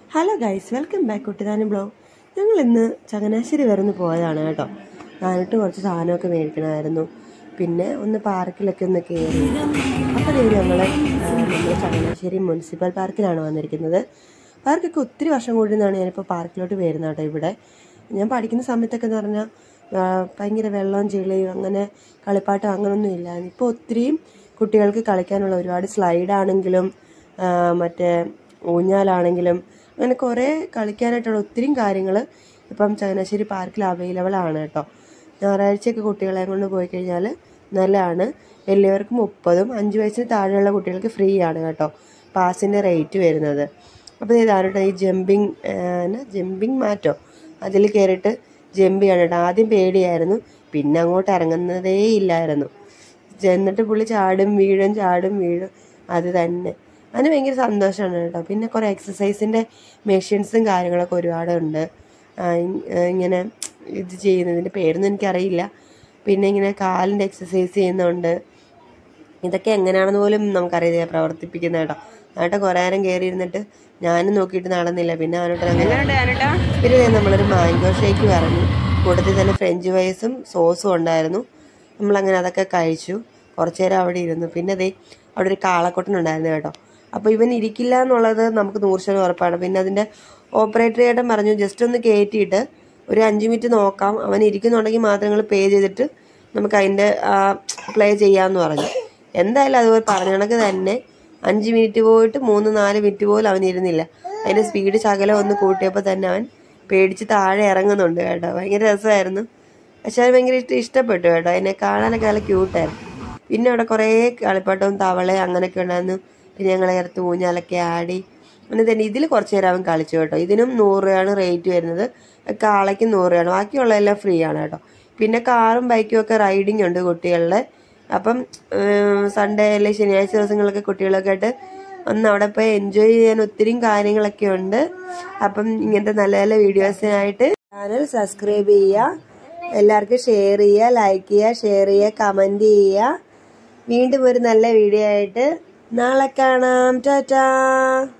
Hello guys, welcome back Kuttithanam blog. ഞങ്ങൾ ഇന്ന് ചങ്ങനാശ്ശേരി വരെ ഒന്ന് പോയതാണ് കേട്ടോ. ഞാനിട്ട് കുറച്ച് സാധനമൊക്കെ മേടിക്കണമായിരുന്നു. പിന്നെ ഒന്ന് പാർക്കിലൊക്കെ ഒന്ന് കയറി. അപ്പോൾ നമ്മൾ ചങ്ങനാശ്ശേരി മുനിസിപ്പൽ പാർക്കിലാണ് വന്നിരിക്കുന്നത്. പാർക്കൊക്കെ ഒത്തിരി വർഷം കൂടി നിന്നാണ് ഞാനിപ്പോൾ പാർക്കിലോട്ട് വരുന്നത് കേട്ടോ. ഇവിടെ ഞാൻ പഠിക്കുന്ന സമയത്തൊക്കെ എന്ന് പറഞ്ഞാൽ ഭയങ്കര വെള്ളവും ചെളിയും അങ്ങനെ കളിപ്പാട്ടം അങ്ങനെയൊന്നും ഇല്ല. ഇപ്പോൾ ഒത്തിരിയും കുട്ടികൾക്ക് കളിക്കാനുള്ള ഒരുപാട് സ്ലൈഡാണെങ്കിലും മറ്റേ ഊഞ്ഞാലാണെങ്കിലും അങ്ങനെ കുറേ കളിക്കാനായിട്ടുള്ള ഒത്തിരി കാര്യങ്ങൾ ഇപ്പം ചങ്ങനാശ്ശേരി പാർക്കിൽ അവൈലബിൾ ആണ് കേട്ടോ. ഞായറാഴ്ചയൊക്കെ കുട്ടികളെ കൊണ്ട് പോയി കഴിഞ്ഞാൽ നല്ലതാണ്. വലിയവർക്ക് 30, 5 വയസ്സിന് താഴെയുള്ള കുട്ടികൾക്ക് ഫ്രീ ആണ് കേട്ടോ പാസിൻ്റെ റേറ്റ് വരുന്നത്. അപ്പോൾ ഇതാണ് ഈ ജമ്പിങ് മാറ്റോ അതിൽ കയറിയിട്ട് ജമ്പ് ചെയ്യണം കേട്ടോ. ആദ്യം പേടിയായിരുന്നു, പിന്നെ അങ്ങോട്ട് ഇറങ്ങുന്നതേ ഇല്ലായിരുന്നു. എന്നിട്ട് പുള്ളി ചാടും വീഴും അത് തന്നെ. അതിന് ഭയങ്കര സന്തോഷമാണ് കേട്ടോ. പിന്നെ കുറേ എക്സസൈസിൻ്റെ മെഷീൻസും കാര്യങ്ങളൊക്കെ ഒരുപാടുണ്ട്. ഇങ്ങനെ ഇത് ചെയ്യുന്നതിൻ്റെ പേരൊന്നും എനിക്കറിയില്ല. പിന്നെ ഇങ്ങനെ കാലിൻ്റെ എക്സസൈസ് ചെയ്യുന്നുണ്ട്. ഇതൊക്കെ എങ്ങനെയാണെന്ന് പോലും നമുക്കറിയില്ല പ്രവർത്തിപ്പിക്കുന്ന കേട്ടോ. കുറേ നേരം കയറി ഇരുന്നിട്ട് ഞാനും നോക്കിയിട്ട് നടന്നില്ല. പിന്നെ പിന്നെ നമ്മളൊരു മാംഗോ ഷേക്ക് പറഞ്ഞു. കൂട്ടത്തിൽ തന്നെ ഫ്രഞ്ച് ഫ്രൈസും സോസും ഉണ്ടായിരുന്നു. നമ്മളങ്ങനെ അതൊക്കെ കഴിച്ചു. കുറച്ച് നേരം അവിടെ ഇരുന്നു. പിന്നെ അവിടെ ഒരു കാളക്കൊട്ടനുണ്ടായിരുന്നു കേട്ടോ. അപ്പോൾ ഇവൻ ഇരിക്കില്ല എന്നുള്ളത് നമുക്ക് 100% ഉറപ്പാണ്. പിന്നെ അതിൻ്റെ ഓപ്പറേറ്റർ ചേട്ടൻ പറഞ്ഞു ജസ്റ്റ് ഒന്ന് കയറ്റിയിട്ട് ഒരു 5 മിനിറ്റ് നോക്കാം, അവൻ ഇരിക്കുന്നുണ്ടെങ്കിൽ മാത്രം നിങ്ങൾ പേ ചെയ്തിട്ട് നമുക്ക് അതിൻ്റെ പ്ലേ ചെയ്യാമെന്ന് പറഞ്ഞു. എന്തായാലും അതുപോലെ പറഞ്ഞ കണക്ക് തന്നെ 5 മിനിറ്റ് പോയിട്ട് 3-4 മിനിറ്റ് പോലും അവൻ ഇരുന്നില്ല. അതിൻ്റെ സ്പീഡ് ശകലം ഒന്ന് കൂട്ടിയപ്പോൾ തന്നെ അവൻ പേടിച്ച് താഴെ ഇറങ്ങുന്നുണ്ട് കേട്ടോ. ഭയങ്കര രസമായിരുന്നു. പക്ഷെ അത് ഭയങ്കര ഇഷ്ടപ്പെട്ടു കേട്ടോ. അതിനെ കാണാനൊക്കെ നല്ല ക്യൂട്ടായിരുന്നു. പിന്നെ അവിടെ കുറേ കളിപ്പാട്ടവും തവള അങ്ങനെയൊക്കെ ഉണ്ടായിരുന്നു. പിന്നെ ഞങ്ങളെ ചേർത്ത് ഊഞ്ഞാലൊക്കെ ആടി. പിന്നെ തന്നെ ഇതിൽ കുറച്ച് നേരം അവൻ കളിച്ചു കേട്ടോ. ഇതിനും 100 രൂപയാണ് റേറ്റ് വരുന്നത്. കാളയ്ക്ക് 100 രൂപയാണ്. ബാക്കിയുള്ളതെല്ലാം ഫ്രീ ആണ് കേട്ടോ. പിന്നെ കാറും ബൈക്കും ഒക്കെ റൈഡിങ് ഉണ്ട് കുട്ടികളുടെ. അപ്പം സൺഡേ അല്ലെങ്കിൽ ശനിയാഴ്ച ദിവസങ്ങളൊക്കെ കുട്ടികളൊക്കെ ആയിട്ട് ഒന്ന് അവിടെ പോയി എൻജോയ് ചെയ്യാൻ ഒത്തിരി കാര്യങ്ങളൊക്കെ ഉണ്ട്. അപ്പം ഇങ്ങനത്തെ നല്ല നല്ല വീഡിയോസിനായിട്ട് ചാനൽ സബ്സ്ക്രൈബ് ചെയ്യുക, എല്ലാവർക്കും ഷെയർ ചെയ്യുക, ലൈക്ക് ചെയ്യുക, ഷെയർ ചെയ്യുക, കമൻറ്റ് ചെയ്യുക. വീണ്ടും ഒരു നല്ല വീഡിയോ ആയിട്ട് നാളെ കാണാം. ടാറ്റാ.